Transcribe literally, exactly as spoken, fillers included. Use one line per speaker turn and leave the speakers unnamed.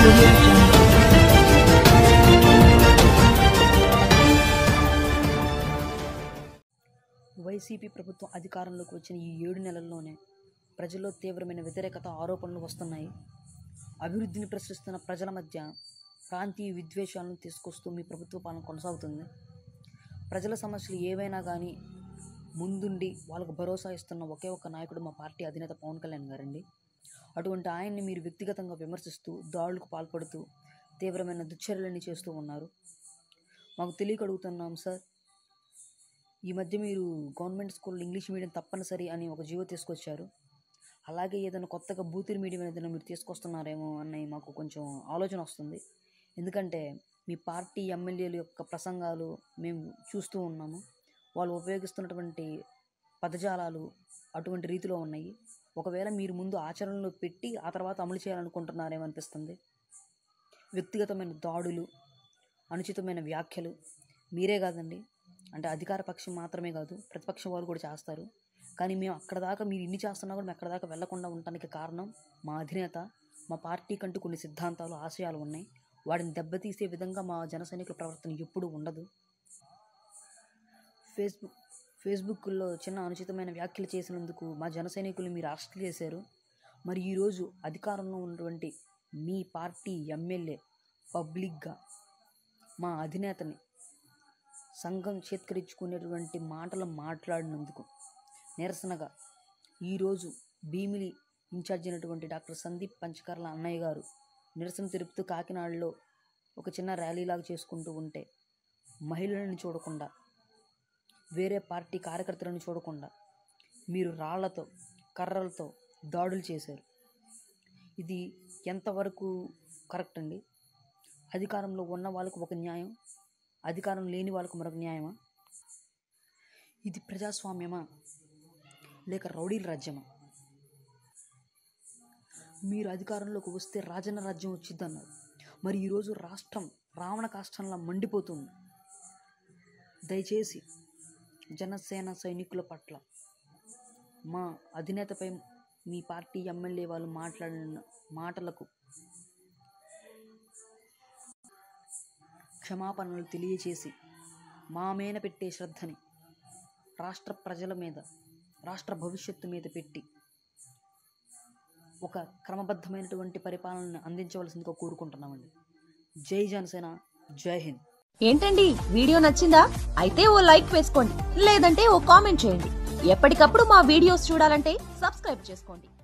audio jungle.
YCP ప్రభుత్వం అధికారంలోకి వచ్చిన ఈ ఏడు నెలల్లోనే ప్రజల్లో తీవ్రమైన వ్యతిరేకత ఆరోపణలు వస్తున్నాయి. అభివృద్ధిని ప్రశ్నిస్తున్న ప్రజల మధ్య ప్రాంతీయ విద్వేషాలను తీసుకొస్తూ మీ ప్రభుత్వ పాలన కొనసాగుతుంది. ప్రజల సమస్యలు ఏవైనా కానీ ముందుండి వాళ్ళకు భరోసా ఇస్తున్న ఒకే ఒక్క నాయకుడు మా పార్టీ అధినేత పవన్ కళ్యాణ్ గారండి. అటువంటి ఆయన్ని మీరు వ్యక్తిగతంగా విమర్శిస్తూ దాడులకు పాల్పడుతూ తీవ్రమైన దుశ్చర్యలని చేస్తూ ఉన్నారు. మాకు తెలియక అడుగుతున్నాం సార్, ఈ మధ్య మీరు గవర్నమెంట్ స్కూల్లో ఇంగ్లీష్ మీడియం తప్పనిసరి అని ఒక జీవో తీసుకొచ్చారు. అలాగే ఏదైనా కొత్తగా బూతుల మీడియం ఏదైనా మీరు తీసుకొస్తున్నారేమో అని మాకు కొంచెం ఆలోచన వస్తుంది. ఎందుకంటే మీ పార్టీ ఎమ్మెల్యేల యొక్క ప్రసంగాలు మేము చూస్తూ ఉన్నాము. వాళ్ళు ఉపయోగిస్తున్నటువంటి పదజాలాలు అటువంటి రీతిలో ఉన్నాయి. ఒకవేళ మీరు ముందు ఆచరణలో పెట్టి ఆ తర్వాత అమలు చేయాలనుకుంటున్నారేమో అనిపిస్తుంది. వ్యక్తిగతమైన దాడులు, అనుచితమైన వ్యాఖ్యలు మీరే కాదండి, అంటే అధికార పక్షం మాత్రమే కాదు ప్రతిపక్షం వాళ్ళు కూడా చేస్తారు. కానీ మేము అక్కడ దాకా మీరు ఇన్ని చేస్తున్నా కూడా మేము అక్కడ దాకా వెళ్లకుండా ఉండటానికి కారణం మా అధినేత, మా పార్టీ కంటూ కొన్ని సిద్ధాంతాలు, ఆశయాలు ఉన్నాయి. వాటిని దెబ్బతీసే విధంగా మా జన సైనికుల ప్రవర్తన ఎప్పుడూ ఉండదు. ఫేస్బుక్ ఫేస్బుక్లో చిన్న అనుచితమైన వ్యాఖ్యలు చేసినందుకు మా జన సైనికులు మీరు అరెస్ట్ చేశారు. మరి ఈరోజు అధికారంలో ఉన్నటువంటి మీ పార్టీ ఎమ్మెల్యే పబ్లిక్గా మా అధినేతని సంఘం చేత్కరించుకునేటువంటి మాటలు మాట్లాడినందుకు నిరసనగా ఈరోజు భీమిలి ఇన్ఛార్జ్ అయినటువంటి డాక్టర్ సందీప్ పంచకర్ల అన్నయ్య గారు నిరసన తెలుపుతూ కాకినాడలో ఒక చిన్న ర్యాలీలాగా చేసుకుంటూ ఉంటే మహిళలను చూడకుండా, వేరే పార్టీ కార్యకర్తలను చూడకుండా మీరు రాళ్లతో, కర్రలతో దాడులు చేశారు. ఇది ఎంతవరకు కరెక్ట్ అండి? అధికారంలో ఉన్న వాళ్ళకు ఒక న్యాయం, అధికారం లేని వాళ్ళకు మరొక న్యాయమా? ఇది ప్రజాస్వామ్యమా లేక రౌడీల రాజ్యమా? మీరు అధికారంలోకి వస్తే రాజన్న రాజ్యం వచ్చిద్దన్నారు. మరి ఈరోజు రాష్ట్రం రావణ కాష్టంలా మండిపోతుంది. దయచేసి జనసేన సైనికుల పట్ల మా అధినేతపై మీ పార్టీ ఎమ్మెల్యే వాళ్ళు మాట్లాడిన మాటలకు క్షమాపణలు తెలియచేసి మా మీద పెట్టే శ్రద్ధని రాష్ట్ర ప్రజల మీద, రాష్ట్ర భవిష్యత్తు మీద పెట్టి ఒక క్రమబద్ధమైనటువంటి పరిపాలనను అందించవలసిందిగా కోరుకుంటున్నామండి. జై జనసేన, జై హింద్.
ఏంటండి, వీడియో నచ్చిందా? అయితే ఓ లైక్ వేసుకోండి, లేదంటే ఓ కామెంట్ చేయండి. ఎప్పటికప్పుడు మా వీడియోస్ చూడాలంటే సబ్స్క్రైబ్ చేసుకోండి.